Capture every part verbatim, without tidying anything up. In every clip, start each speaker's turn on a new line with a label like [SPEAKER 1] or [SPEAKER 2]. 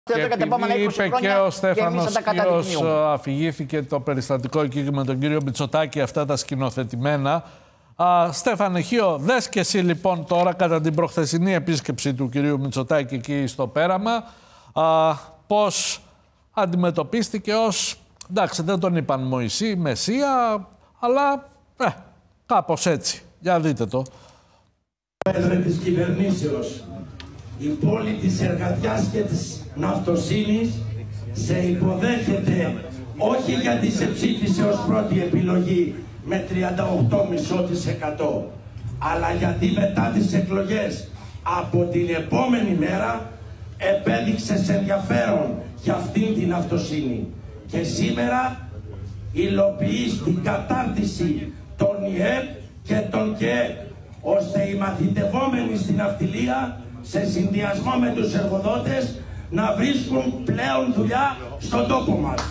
[SPEAKER 1] Και επειδή είπε και ο Στέφανος Κύρος, αφηγήθηκε το περιστατικό εκεί με τον κύριο Μητσοτάκη, αυτά τα σκηνοθετημένα. Α, Στέφανε Χίο, δες και εσύ λοιπόν τώρα κατά την προχθεσινή επίσκεψη του κυρίου Μητσοτάκη εκεί στο Πέραμα, α, πώς αντιμετωπίστηκε ως, εντάξει δεν τον είπαν Μωυσή, Μεσσία, αλλά ε, κάπως έτσι. Για δείτε το.
[SPEAKER 2] Πρόεδρε της κυβερνήσεως, η πόλη της εργατιάς και της ναυτοσύνης σε υποδέχεται όχι γιατί σε ψήφισε ως πρώτη επιλογή με τριάντα οκτώ κόμμα πέντε τοις εκατό, αλλά γιατί μετά τις εκλογές από την επόμενη μέρα επέδειξε ενδιαφέρον για αυτήν την ναυτοσύνη και σήμερα υλοποιεί την κατάρτιση των ΙΕΠ και των ΚΕΕΠ, ώστε οι μαθητευόμενοι στην ναυτιλία σε συνδυασμό με τους εργοδότες να βρίσκουν πλέον δουλειά στον τόπο μας.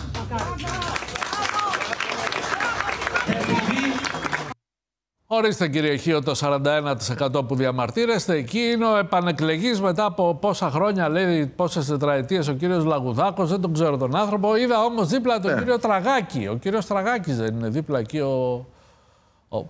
[SPEAKER 1] Ορίστε κύριε Χίο, το σαράντα ένα τοις εκατό που διαμαρτύρεστε, εκεί είναι ο επανεκλεγής μετά από πόσα χρόνια, λέει πόσες τετραετίες, ο κύριος Λαγουδάκος, δεν τον ξέρω τον άνθρωπο. Είδα όμως δίπλα τον yeah. κύριο Τραγάκη. Ο κύριος Τραγάκης δεν είναι δίπλα εκεί ο, ο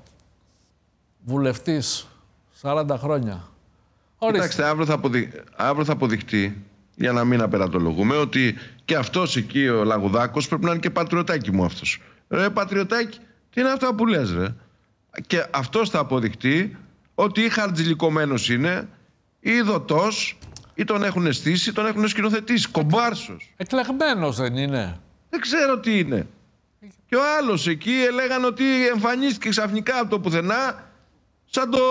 [SPEAKER 1] βουλευτής σαράντα χρόνια. Ορίστε.
[SPEAKER 3] Κοιτάξτε, αύριο θα, αποδει... αύριο θα αποδειχτεί, για να μην απερατολογούμε, ότι και αυτός εκεί ο Λαγουδάκος πρέπει να είναι και πατριωτάκι μου αυτός. Ρε πατριωτάκι, τι είναι αυτό που λες ρε. Και αυτός θα αποδειχτεί ότι ή χαρτζηλικωμένος είναι, ή δοτός, ή τον έχουν στήσει, τον έχουν σκηνοθετήσει. Κομπάρσος.
[SPEAKER 1] Εκλεγμένος δεν είναι. Δεν
[SPEAKER 3] ξέρω τι είναι. Και ο άλλος εκεί έλεγαν ότι εμφανίστηκε ξαφνικά από το πουθενά σαν το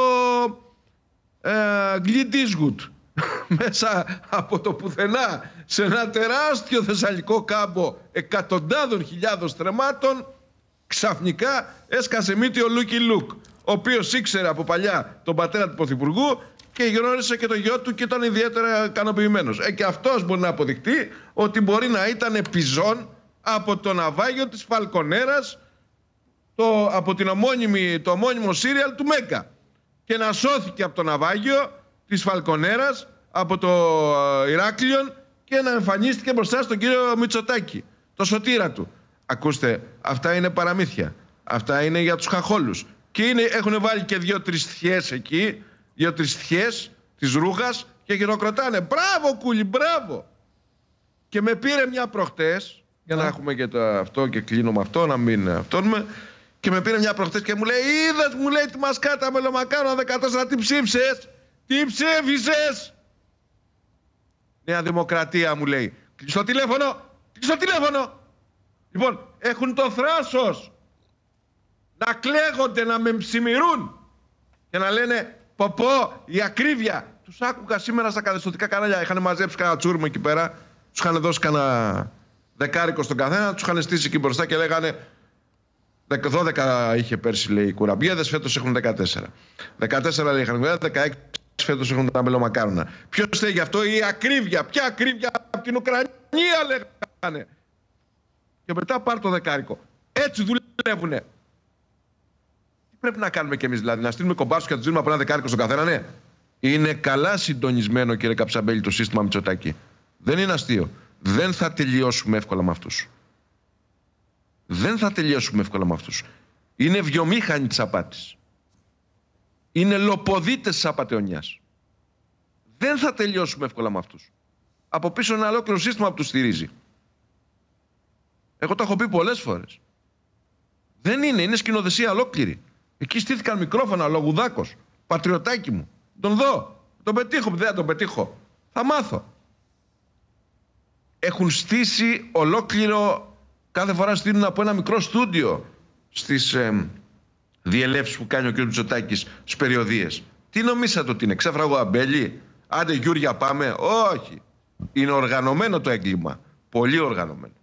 [SPEAKER 3] ε, Clint Eastwood. Μέσα από το πουθενά σε ένα τεράστιο θεσσαλικό κάμπο εκατοντάδων χιλιάδων στρεμμάτων, ξαφνικά έσκασε μύτη ο Λούκι Λουκ, ο οποίος ήξερε από παλιά τον πατέρα του Πρωθυπουργού και γνώρισε και το γιο του και ήταν ιδιαίτερα ικανοποιημένος. Ε, και αυτός μπορεί να αποδειχτεί ότι μπορεί να ήταν πιζόν από το ναυάγιο της Φαλκονέρας, το, από την ομώνυμη, το ομώνυμο σύριαλ του Μέγκα, και να σώθηκε από το ναυάγιο της Φαλκονέρας, από το uh, Ηράκλειον, και να εμφανίστηκε μπροστά στον κύριο Μητσοτάκη, το σωτήρα του. Ακούστε, αυτά είναι παραμύθια. Αυτά είναι για τους χαχόλους. Και είναι, έχουν βάλει και δύο-τρεις θιές εκεί, δύο-τρεις θιές της ρούχας και χειροκροτάνε. Μπράβο Κούλη, μπράβο! Και με πήρε μια προχτές, για να έχουμε και το αυτό και κλείνω με αυτό, να μην αυτόνουμε, και με πήρε μια προχτές και μου λέει, είδες, μου λέει, τη μασκάτα μελομακάρονα δεκατέσσερα, τι ψήφισες, τι ψήφισες. Νέα Δημοκρατία, μου λέει. Κλείς το τηλέφωνο, κλείς το τηλέφωνο. Λοιπόν, έχουν το θράσος να κλαίγονται, να με ψημιρούν και να λένε πω πω, η ακρίβεια. Τους άκουγα σήμερα στα καθεστωτικά κανάλια, είχαν μαζέψει κανένα τσούρμο εκεί πέρα, τους είχαν δώσει κανένα δεκάρικο στον καθένα, τους είχαν στήσει εκεί μπροστά και λέγανε δώδεκα είχε πέρσι, λέει, οι κουραμπιέδες, φέτος έχουν δεκατέσσερα. δεκατέσσερα λέει, είχαν δεκαέξι, φέτος έχουν τα μελομακάρονα. Ποιος θέλει γι' αυτό? Η ακρίβεια. Ποια ακρίβεια? Από την Ουκρανία λέγανε. Και μετά πάρ' το δεκάρικο. Έτσι δουλεύουνε. Τι πρέπει να κάνουμε κι εμείς, δηλαδή, να στείλουμε κομπάρσους και να τους δίνουμε από ένα δεκάρικο στον καθένα, ναι? Είναι καλά συντονισμένο, κύριε Καψαμπέλη, το σύστημα Μητσοτάκη. Δεν είναι αστείο. Δεν θα τελειώσουμε εύκολα με αυτούς. Δεν θα τελειώσουμε εύκολα με αυτούς. Είναι βιομήχανοι της απάτης. Είναι λοποδίτες της απατεωνιάς. Δεν θα τελειώσουμε εύκολα με αυτούς. Από πίσω ένα ολόκληρο σύστημα που τους στηρίζει. Εγώ το έχω πει πολλές φορές. Δεν είναι, είναι σκηνοθεσία ολόκληρη. Εκεί στήθηκαν μικρόφωνα, Λογουδάκος, πατριωτάκι μου. Τον δω, τον πετύχω, δεν θα τον πετύχω. Θα μάθω. Έχουν στήσει ολόκληρο, κάθε φορά στείλουν από ένα μικρό στούντιο στις ε, διελεύσεις που κάνει ο κ. Μητσοτάκης στις περιοδίες. Τι νομίσατε ότι είναι, ξέφραγο αμπέλι? Άντε Γιούρια πάμε? Όχι. Είναι οργανωμένο το έγκλημα. Πολύ οργανωμένο.